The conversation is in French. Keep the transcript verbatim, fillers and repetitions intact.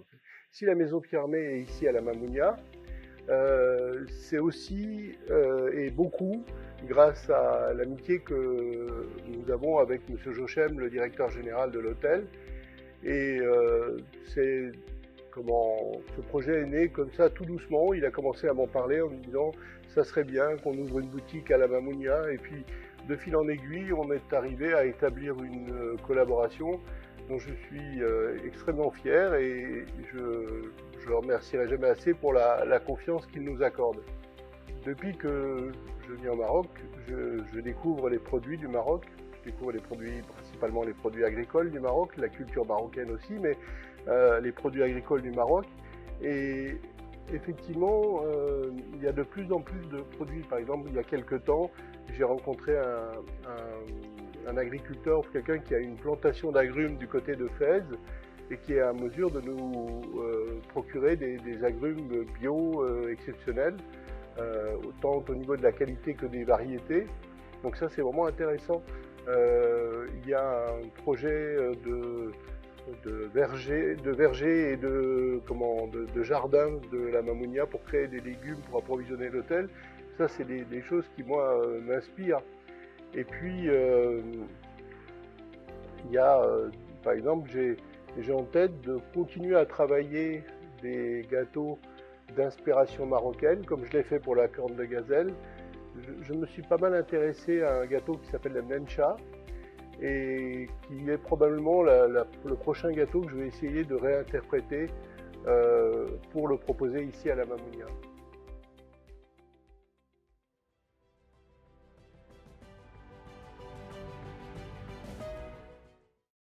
Si la maison Pierre Hermé est ici à la Mamounia, euh, c'est aussi euh, et beaucoup grâce à l'amitié que nous avons avec M. Jochem, le directeur général de l'hôtel. Et euh, c'est comment ce projet est né comme ça tout doucement. Il a commencé à m'en parler en me disant ça serait bien qu'on ouvre une boutique à la Mamounia. Et puis de fil en aiguille, on est arrivé à établir une euh, collaboration dont je suis euh, extrêmement fier et je je le remercierai jamais assez pour la, la confiance qu'il nous accorde. Depuis que je viens au Maroc, je, je découvre les produits du Maroc. Je découvre les produits, principalement les produits agricoles du Maroc, la culture marocaine aussi, mais euh, les produits agricoles du Maroc. Et effectivement, euh, il y a de plus en plus de produits. Par exemple, il y a quelques temps, j'ai rencontré un, un, un agriculteur, quelqu'un qui a une plantation d'agrumes du côté de Fès et qui est à mesure de nous euh, procurer des, des agrumes bio euh, exceptionnels, euh, autant au niveau de la qualité que des variétés. Donc ça, c'est vraiment intéressant. Euh, il y a un projet de, de verger, de verger et de, comment, de, de jardin de la Mamounia pour créer des légumes pour approvisionner l'hôtel. Ça, c'est des, des choses qui, moi, euh, m'inspirent. Et puis, euh, il y a, euh, par exemple, j'ai j'ai en tête de continuer à travailler des gâteaux d'inspiration marocaine, comme je l'ai fait pour la corne de gazelle. Je, je me suis pas mal intéressé à un gâteau qui s'appelle le Mencha, et qui est probablement la, la, le prochain gâteau que je vais essayer de réinterpréter euh, pour le proposer ici à la Mamounia.